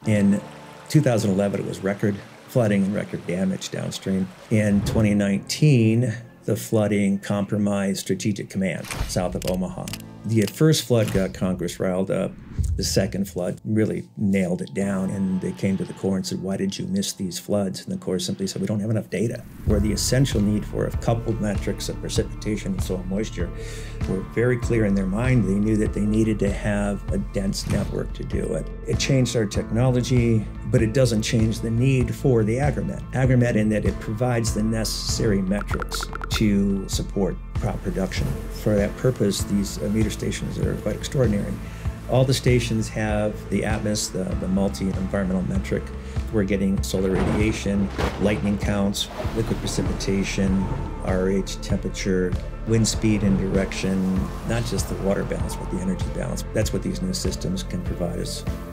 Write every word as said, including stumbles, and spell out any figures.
In two thousand eleven, it was record flooding and record damage downstream. In twenty nineteen, the flooding compromised Strategic Command south of Omaha. The first flood got Congress riled up. The second flood really nailed it down, and they came to the Corps and said, why did you miss these floods? And the Corps simply said, we don't have enough data. Where the essential need for of coupled metrics of precipitation and soil moisture were very clear in their mind. They knew that they needed to have a dense network to do it. It changed our technology, but it doesn't change the need for the Agrimet. Agrimet in that it provides the necessary metrics to support crop production. For that purpose, these uh, meter stations are quite extraordinary. All the stations have the A T M O S, the, the multi-environmental metric. We're getting solar radiation, lightning counts, liquid precipitation, R H, temperature, wind speed and direction, not just the water balance, but the energy balance. That's what these new systems can provide us.